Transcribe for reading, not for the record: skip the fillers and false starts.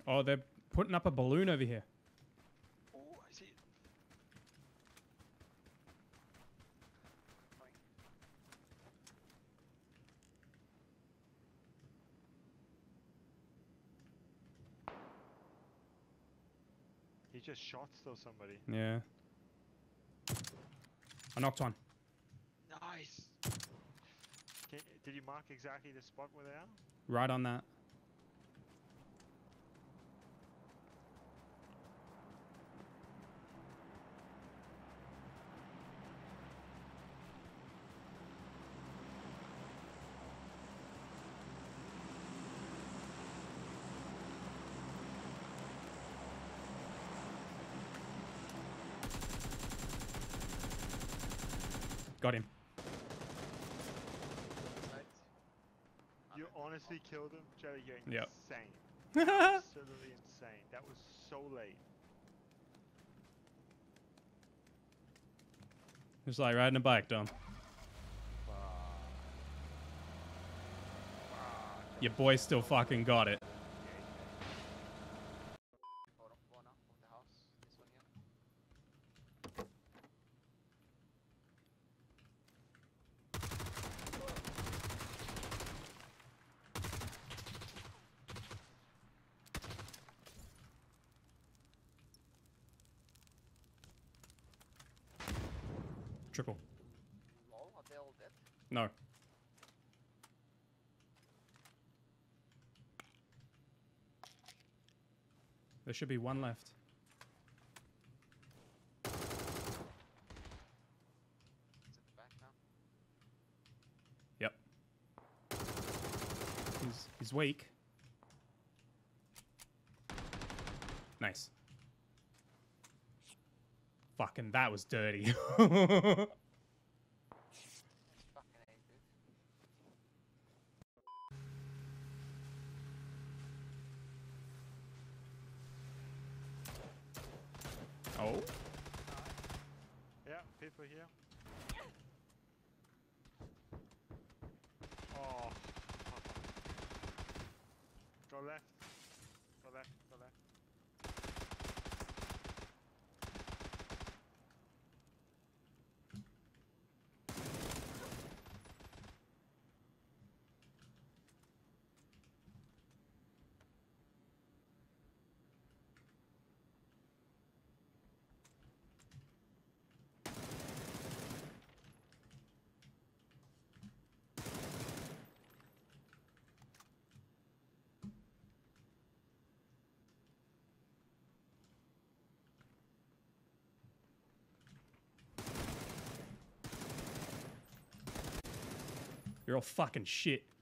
Oh, they're putting up a balloon over here. Oh, I see it. Coming. He just shot still somebody. Yeah. I knocked one. Nice. Did you mark exactly the spot where they are? Right on that. Got him. You honestly killed him, Jerry. You're Yep. insane. Absolutely insane. That was so late. It's like riding a bike, Dom. Your boy still fucking got it. One up of the house. This one here. Triple. Lol, are they all dead? No. There should be one left. It's at the back now. Yep. He's weak. Nice. Fucking that was dirty. Nice fucking aim, dude. Oh. Yeah, people here. Oh. Go left. Go left. Go left. You're all fucking shit.